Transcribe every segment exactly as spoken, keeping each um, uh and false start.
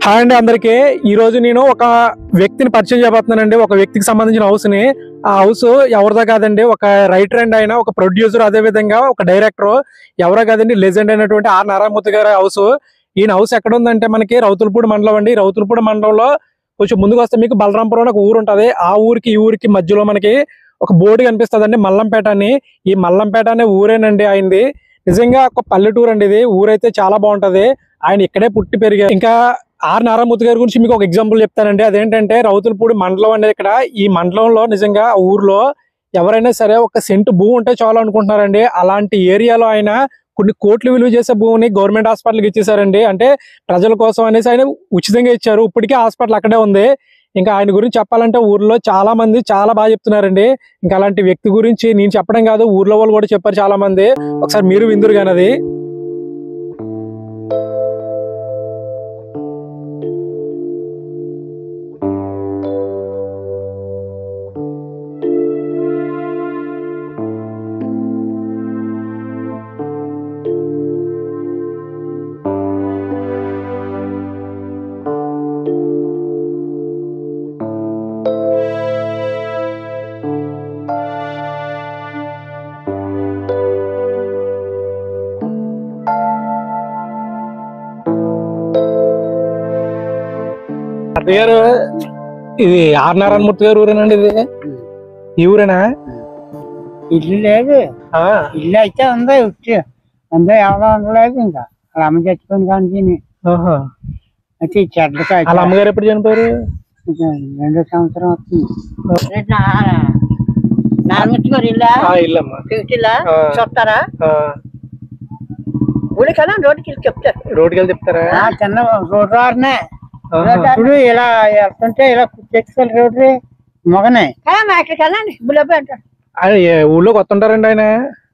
Hi అండి అందరికి ఈ రోజు నేను ఒక వ్యక్తిని పరిచయం చేయబోతున్నానండి. ఒక వ్యక్తికి సంబంధించిన హౌస్ ని. ఆ హౌస్ ఎవరిదో కాదండి, ఒక రైటర్ అండ్ ఆయన ఒక ప్రొడ్యూసర్, అదే విధంగా ఒక డైరెక్టర్. ఎవరో కాదండి, లెజెండ్ అయినటువంటి ఆర్ నారాయణమూర్తి గారి హౌస్. ఈయన హౌస్ ఎక్కడ ఉందంటే మనకి రౌతులపూడి మండలం అండి. రౌతులపూడి మండలంలో కొంచెం ముందుకు వస్తే మీకు బలరాంపురం అని ఒక ఊరు ఉంటది. ఆ ఊరికి ఈ ఊరికి మధ్యలో మనకి ఒక బోర్డు కనిపిస్తుందండి, మల్లంపేట అని. ఈ మల్లంపేట అనే ఊరేనండి ఆయనది. నిజంగా ఒక పల్లెటూరు అండి ఇది. ఊరైతే చాలా బాగుంటది. ఆయన ఇక్కడే పుట్టి పెరిగారు. ఇంకా ఆర్ నారాయణమూర్తి గారి గురించి మీకు ఒక ఎగ్జాంపుల్ చెప్తానండి. అదేంటంటే రౌతులపూడి మండలం అనేది, ఇక్కడ ఈ మండలంలో నిజంగా ఆ ఊర్లో ఎవరైనా సరే ఒక సెంటు భూమి ఉంటే చాలు అనుకుంటున్నారండి. అలాంటి ఏరియాలో ఆయన కొన్ని కోట్లు విలువ చేసే భూమిని గవర్నమెంట్ హాస్పిటల్కి ఇచ్చేసారండి. అంటే ప్రజల కోసం అనేసి ఆయన ఉచితంగా ఇచ్చారు. ఇప్పటికీ హాస్పిటల్ అక్కడే ఉంది. ఇంకా ఆయన గురించి చెప్పాలంటే ఊర్లో చాలా మంది చాలా బాగా చెప్తున్నారండి. ఇంకా అలాంటి వ్యక్తి గురించి నేను చెప్పడం కాదు, ఊర్లో వాళ్ళు కూడా చెప్పారు చాలా మంది. ఒకసారి మీరు విందురు కానీ అది. పేరు ఇది ఆర్ నారాయణమూర్తి గారు ఊరేనండి. ఇది ఈ ఊరేనా? ఇల్లు లేదు, ఇల్లు అయితే ఉందా ఉట్టి ఉందా, ఎవరో ఉండలేదు. ఇంకా వాళ్ళ అమ్మ చచ్చిపోయింది కానీ అయితే చెడ్లకి వాళ్ళ అమ్మగారు ఎప్పుడు చనిపోయారు? రెండో సంవత్సరం వస్తుంది. నారాయణమూర్తి గారు ఇల్లా ఇల్లా చెప్తారా? ఊడి కదా రోడ్డుకి వెళ్ళి చెప్తారు. రోడ్డుకి వెళ్ళి చెప్తారా? చిన్న రోడ్డు వారినే ఇప్పుడు ఇలా వెళ్తుంటే ఇలా కుర్చెక్కి రోడ్డు మొగనే ఇక్కడికి వెళ్ళండి. బుల్లబ్బాయి అంటారు. ఊళ్ళో కొత్త ఉంటారండి ఆయన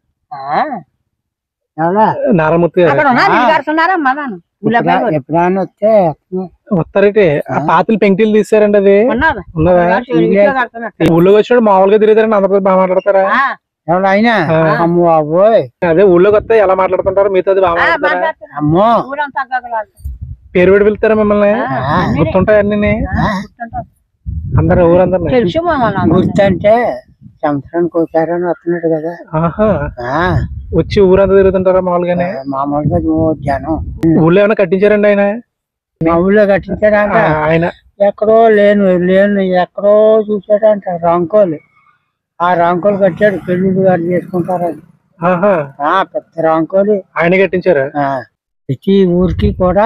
నారాయణమూర్తి గారు. ఎప్పుడైనా వస్తే వస్తారంటే ఆ పాతలు పెంకిలు తీసారండి. అది ఉన్నదా? ఊళ్ళోకి వచ్చినప్పుడు మామూలుగా తిరుగుతారండి, అందరితో బాగా మాట్లాడతారా? ఎవరైనా అమ్మ బాబోయ్, అదే ఊళ్ళోకి వస్తే ఎలా మాట్లాడుతుంటారు మీతో బాగా? అమ్మో పేరు పెట్టి పిలుస్తారా మిమ్మల్ని? గుర్తుంటాయి అన్ని అందరు ఊరందరూ గుర్తంటే సంవత్సరానికి ఒకసారి వస్తున్నాడు కదా. వచ్చి ఊరంతా తిరుగుతుంటారా మామూలుగానే? మామూలుగా జనం. ఊళ్ళో ఏమైనా కట్టించారండి ఆయన? మా ఊళ్ళో కట్టించాడంట ఆయన. ఎక్కడో లేను లేను ఎక్కడో చూసాడంట రాంకోలు. ఆ రాంకోలు కట్టాడు, పెళ్లిళ్ళు గారు చేసుకుంటారని. పెద్ద రాంకోలు ఆయన కట్టించారు. ప్రతి ఊరికి కూడా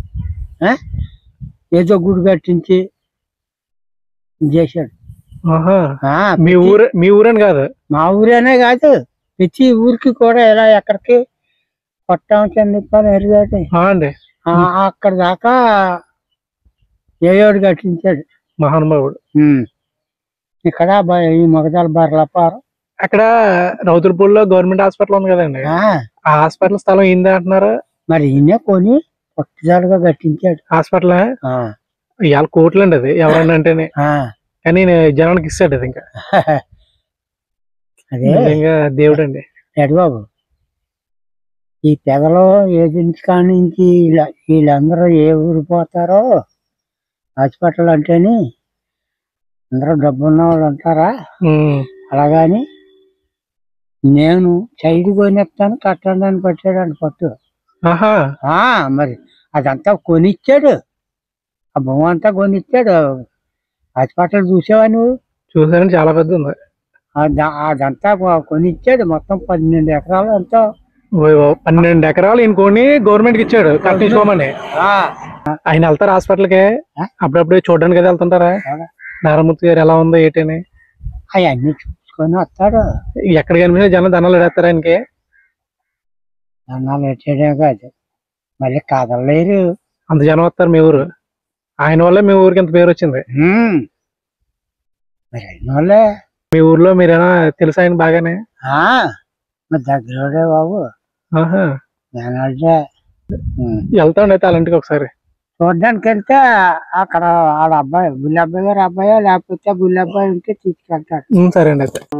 ఏదో గుడి కట్టించి చేశాడు. మీ ఊరు మీ ఊరని కాదు, మా ఊరేనే కాదు, ప్రతి ఊరికి కూడా ఇలా ఎక్కడికి కొట్టం చెందిప్పాలి ఎరుగాటి అక్కడ దాకా ఏయోడు కట్టించాడు మహానుభావుడు. ఇక్కడ ఈ మొగదాల బర్లపారం అక్కడ రౌతులపూడిలో గవర్నమెంట్ హాస్పిటల్ ఉంది కదండి, ఆ హాస్పిటల్ స్థలం ఏంది అంటున్నారు. మరి ఈయనే కొని కొత్తదాలుగా కట్టించాడు హాస్పిటల్. ఇవాళ కోట్లు అండి అది ఎవరన్నా అంటేనే, కానీ జనానికి ఇస్తాడు అది. ఇంకా అదే దేవుడు అండి. ఎడు బాబు, ఈ తెగలో ఏజెంట్స్ కానించి వీళ్ళందరూ ఏ ఊరు పోతారో హాస్పిటల్ అంటేని అందరూ డబ్బు ఉన్న వాళ్ళు అంటారా? అలాగాని నేను చైడు కొనిస్తాను కట్టండి అని పట్టాడు అండి పట్టు. మరి అదంతా కొనిచ్చాడు, ఆ భూమి అంతా కొనిచ్చాడు. హాస్పిటల్ చూసావా నువ్వు? చూసాను, చాలా పెద్ద ఉంది. అదంతా కొనిచ్చాడు, మొత్తం పన్నెండు ఎకరాలు ఎంతో. పన్నెండు ఎకరాలు ఈయన కొని గవర్నమెంట్ కి ఇచ్చాడు కట్టించుకోమని. ఆయన వెళ్తారు హాస్పిటల్కి అప్పుడప్పుడు చూడడానికి కదా వెళ్తుంటారా? నారాయణమూర్తి గారు ఎలా ఉందో ఏంటని అవన్నీ చూసుకొని వస్తాడు. ఎక్కడ కనిపించిన జనం దండాలు ఎడేస్తారు ఆయనకి. దండాలు ఎట్టాడే కాదు, మళ్ళీ కదలలేరు, అంత జనం వస్తారు మీ ఊరు. ఆయన వల్లే మీ ఊరికి ఎంత పేరు వచ్చింది. మరి ఆయన వల్లే. మీ ఊర్లో మీరేనా తెలుసా ఆయన బాగానే? మరి దగ్గరే బాబు. వెళ్తా ఉండే అలాంటికి ఒకసారి చూడడానికి వెళ్తే అక్కడ ఆడ అబ్బాయి బుల్లబ్బాయి గారు అబ్బాయి, లేకపోతే బుల్లబ్బాయి ఉంటే తీసుకెళ్తాడు. సరే అండి అయితే.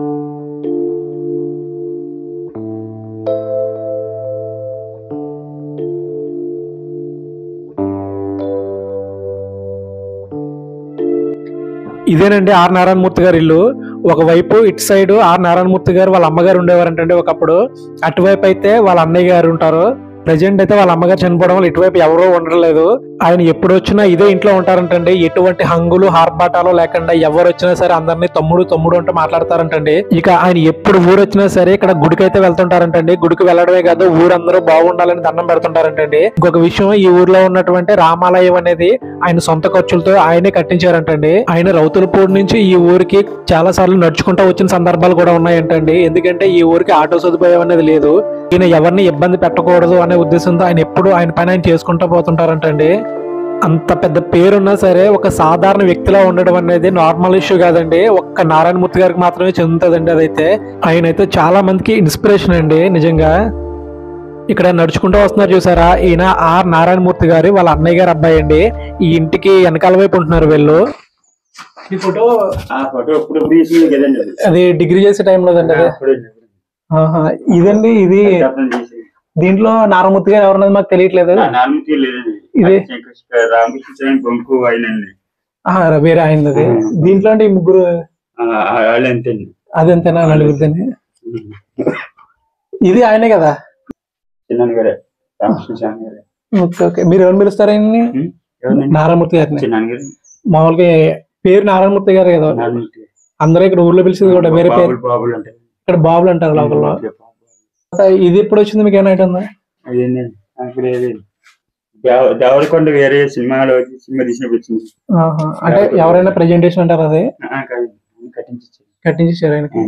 ఇదేనండి ఆర్ నారాయణమూర్తి గారి ఇల్లు. ఒకవైపు ఇటు సైడ్ ఆర్ నారాయణమూర్తి గారు వాళ్ళ అమ్మగారు ఉండేవారంటండి ఒకప్పుడు. అటువైపు అయితే వాళ్ళ అన్నయ్య గారు ఉంటారు. ప్రజెంట్ అయితే వాళ్ళ అమ్మగారు చనిపోవడం వల్ల ఇటువైపు ఎవరూ ఉండలేదు. ఆయన ఎప్పుడు వచ్చినా ఇదే ఇంట్లో ఉంటారంటండి. ఎటువంటి హంగులు హార్బాటాలు లేకుండా ఎవరు వచ్చినా సరే అందరినీ తమ్ముడు తమ్ముడు అంటూ మాట్లాడతారంటండి. ఇక ఆయన ఎప్పుడు ఊరు వచ్చినా సరే ఇక్కడ గుడికి అయితే వెళ్తుంటారంటండి. గుడికి వెళ్ళడమే కాదు ఊరందరూ బాగుండాలని దండం పెడుతుంటారంటండి. ఇంకొక విషయం, ఈ ఊర్లో ఉన్నటువంటి రామాలయం అనేది ఆయన సొంత ఖర్చులతో ఆయనే కట్టించారంటండి. ఆయన రౌతులపూడి నుంచి ఈ ఊరికి చాలా సార్లు నడుచుకుంటూ వచ్చిన సందర్భాలు కూడా ఉన్నాయంటండి. ఎందుకంటే ఈ ఊరికి ఆటో సదుపాయం అనేది లేదు. ఈయన ఎవరిని ఇబ్బంది పెట్టకూడదు అనే ఉద్దేశంతో ఆయన ఎప్పుడు ఆయన పని ఆయన చేసుకుంటూ పోతుంటారంటండి. అంత పెద్ద పేరున్నా సరే ఒక సాధారణ వ్యక్తిలా ఉండడం అనేది నార్మల్ ఇష్యూ కాదండి. ఒక్క నారాయణమూర్తి గారికి మాత్రమే చెందుతుందండి అదైతే. ఆయన అయితే చాలా మందికి ఇన్స్పిరేషన్ అండి నిజంగా. ఇక్కడ నడుచుకుంటూ వస్తున్నారు చూసారా, ఈయన ఆర్ నారాయణమూర్తి గారు వాళ్ళ అన్నయ్య గారు అబ్బాయి అండి. ఈ ఇంటికి వెనకాల వైపు ఉంటున్నారు వీళ్ళు. ఈ ఫోటో అది డిగ్రీ చేసే టైంలో అండి అది. ఇదండి ఇది. దీంట్లో నారాయణమూర్తి గారు ఎవరన్నది మాకు తెలియట్లేదు. ఇది వేరే ఆయనది. దీంట్లో అంటే ఈ ముగ్గురు అదంతేనా నలుగురిదని. ఇది ఆయనే కదా. Okay okay. మీరు ఎవరు పిలుస్తారు ఆయన్ని? నారాయణమూర్తి గారిని. మామూలుగా పేరు నారాయణమూర్తి గారు కదా. అందరూ ఇక్కడ ఊర్లో పిలిచేది కూడా వేరే పేరు. ఇక్కడ బాబులు అంటారు లోకల్లో. ఇది ఎప్పుడు వచ్చింది మీకు ఏమైనా ఉందా? దేవరకొండ వేరే సినిమాలో సినిమా తీసినప్పుడు వచ్చింది. అంటే ఎవరైనా ప్రెజెంటేషన్ అంటారు అది కట్టించారు ఆయనకి.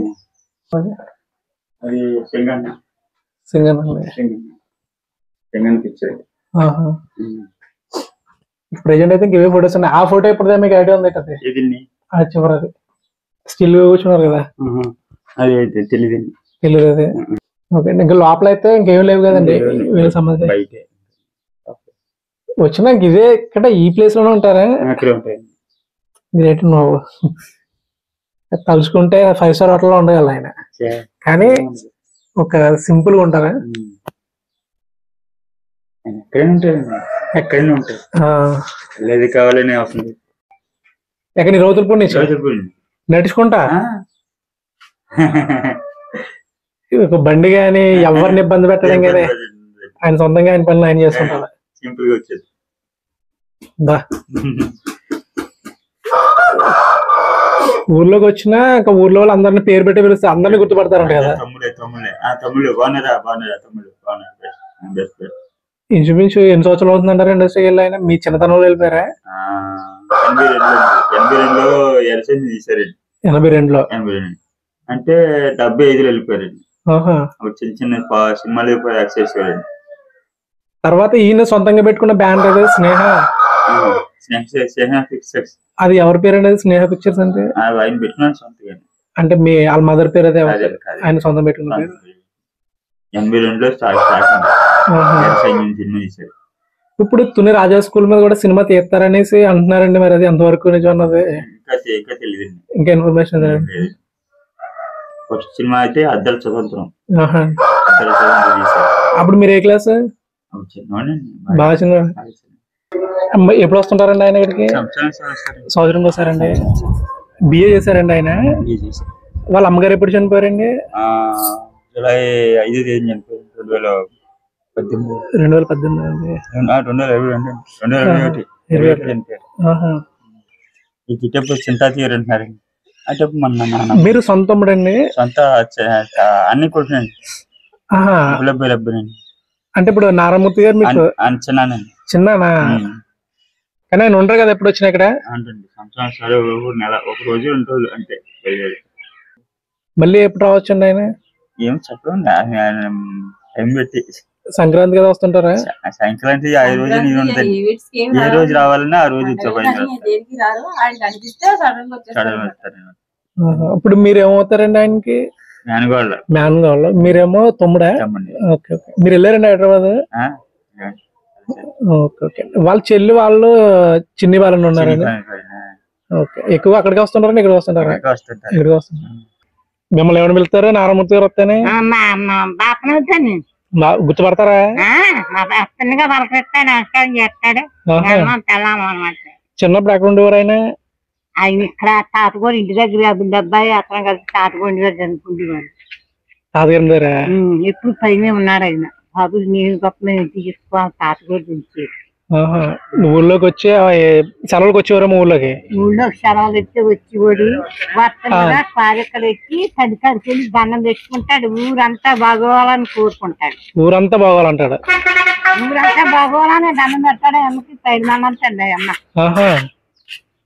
అది సింగన్న సింగన్న సింగన్న పిక్చర్. ప్రెజెంట్ అయితే ఇవే ఫోటోస్ ఉన్నాయి. ఆ ఫోటో ఎప్పుడు మీకు ఐడియా ఉంది కదా? అది చివరి స్టిల్ కూర్చున్నారు కదా, అది అయితే తెలియదు తెలియదు అది. ఓకే. ఇంకా లోపల అయితే ఇంకేం లేవు కదండి వీళ్ళకి సంబంధించి. వచ్చినా ఇదే ఇక్కడ ఈ ప్లేస్ లోనే ఉంటారా? గ్రేట్. నువ్వు తలుచుకుంటే ఫైవ్ స్టార్ హోటల్ లో ఉండగల ఆయన, కానీ ఒక సింపుల్ గా ఉంటారా? ఎక్కడైనా ఉంటాయి, ఎక్కడైనా ఉంటాయి. లేదు కావాలని అవసరం. ఎక్కడ రౌతులపూడి నుంచి నడుచుకుంటా ఒక బండి గాని ఎవరిని ఇబ్బంది పెట్టడం కానీ ఆయన సొంతంగా ఆయన పనులు ఆయన చేసుకుంటారు. సింపుల్ గా వచ్చేది. ఊర్లోకి వచ్చినా ఇంకా ఊర్లో వాళ్ళు అందరిని పేరు పెట్టి పిలిస్తే అందరినీ గుర్తుపడతారంట కదా. తమ్ముడే తమ్ముడే తమ్ముడు బాగున్నారా బాగున్నారా తమ్ముడు బాగున్నారు. ఇంచుమించు ఎన్ని సంవత్సరాలు అవుతుందంటారు ఇండస్ట్రీకి వెళ్ళి ఆయన? మీ చిన్నతనంలో వెళ్ళిపోయారా? ఎనభై రెండులో ఎలక్షన్ తీసారండి. ఎనభై రెండులో ఎనభై రెండు అంటే డెబ్బై ఐదులో వెళ్ళిపోయారండి. చిన్న చిన్న సినిమాలు యాక్ట్ చేసేవారండి. తర్వాత ఈయన సొంతంగా పెట్టుకున్న బ్యాండ్ అదే స్నేహ. స్నేహ పిక్చర్స్. అది ఎవరి పేరు అనేది స్నేహ పిక్చర్స్ అంటే? ఆయన పెట్టుకున్నాను సొంతంగా. అంటే మీ వాళ్ళ మదర్ పేరు అదే ఆయన సొంతం పెట్టుకున్న పేరు? ఎనభై రెండులో స్టార్ట్ సినిమా తీశారు. ఇప్పుడు తుని రాజా స్కూల్ మీద కూడా సినిమా తీస్తారనేసి అంటున్నారండి. మరి అది ఎంతవరకు నిజం అన్నది ఇంకా తెలియదు. ఇంకా ఇన్ఫర్మేషన్ ఫస్ట్ సినిమా అయితే అద్దల స్వతంత్రం. అప్పుడు మీరు ఏ క్లాస్? బాగా చిన్న. ఎప్పుడు వస్తుంటారండి ఆయన ఇక్కడికి? సంవత్సరం వస్తారండి. బిఏ చేశారండి ఆయన. వాళ్ళ అమ్మగారు ఎప్పుడు చనిపోయారండి? జూలై ఐదు తేదీ చనిపోయారు. రెండు వేల పద్దెనిమిది రెండు వేల పద్దెనిమిది అండి. రెండు వేల ఇరవై రెండు రెండు వేల ఇరవై ఒకటి ఇరవై ఒకటి చనిపోయారు. ఈ గిట్టప్పుడు చింతా తీరు అంటున్నారండి. అంటే మన మీరు సొంత తమ్ముడండి? సొంత అన్ని కొడుకునండి. అంటే ఇప్పుడు నారాయణమూర్తి గారు మీకు చిన్నానండి. చిన్నానా? కానీ ఆయన ఉండరు కదా ఎప్పుడు వచ్చినా ఇక్కడ? నెల ఒక రోజు రెండు రోజులు అంటే. మళ్ళీ ఎప్పుడు రావచ్చండి ఆయన? ఏం చెప్పండి టైం పెట్టి. సంక్రాంతి కదా వస్తుంటారా? సంక్రాంతి ఐదు రోజులు నేను ఉంటాను. ఏ రోజు రావాలన్నా ఆ రోజు ఇప్పుడు మీరు ఏమవుతారండి ఆయనకి? మేనగోళ్ళ. మేనగోళ్ళ. మీరేమో తమ్ముడా? Okay okay. మీరు వెళ్ళారండి హైదరాబాద్? Okay okay. వాళ్ళ చెల్లి వాళ్ళు చిన్ని వాళ్ళని ఉన్నారండి. ఓకే. ఎక్కువ అక్కడికి వస్తుంటారా ఇక్కడికి వస్తుంటారా? ఇక్కడికి వస్తుంటారు. మిమ్మల్ని ఏమైనా పిలుస్తారా నారాయణమూర్తి గారు వస్తేనే? గుర్తుపడతారా? చిన్నప్పుడు ఎక్కడ ఉండేవారు ఆయన? ఆయన ఇక్కడ తాతగోడు ఇంటి దగ్గర అబ్బాయి అబ్బాయి అతను కలిసి తాతగోడు ఇంటి దగ్గర చదువుకుంటేవాడు. తాతగారి దగ్గర ఉమ్, ఎప్పుడు పైన ఉన్నాడు ఆయన. బాబు నేను గొప్ప మేము ఇంటికి తీసుకోవాలి తాతగోడు నుంచి. ఆహా. ఊళ్ళోకి వచ్చి ఆ, ఏ- సెలవులకు వచ్చేవారేమో ఊళ్ళోకి. ఊళ్ళో సెలవులు ఎత్తే వచ్చేవాడు. వర్తలుగా కార్యకలు ఎక్కి తడి కడికెళ్ళి దండం తెచ్చుకుంటాడు. ఊరంతా బాగోవాలని కోరుకుంటాడు. ఊరంతా బాగోవాలంటాడు. ఊరంతా బాగోవాలని దండం పెడతాడు. అమ్మకి పైన దండం పెడతాడు అమ్మ. ఆహా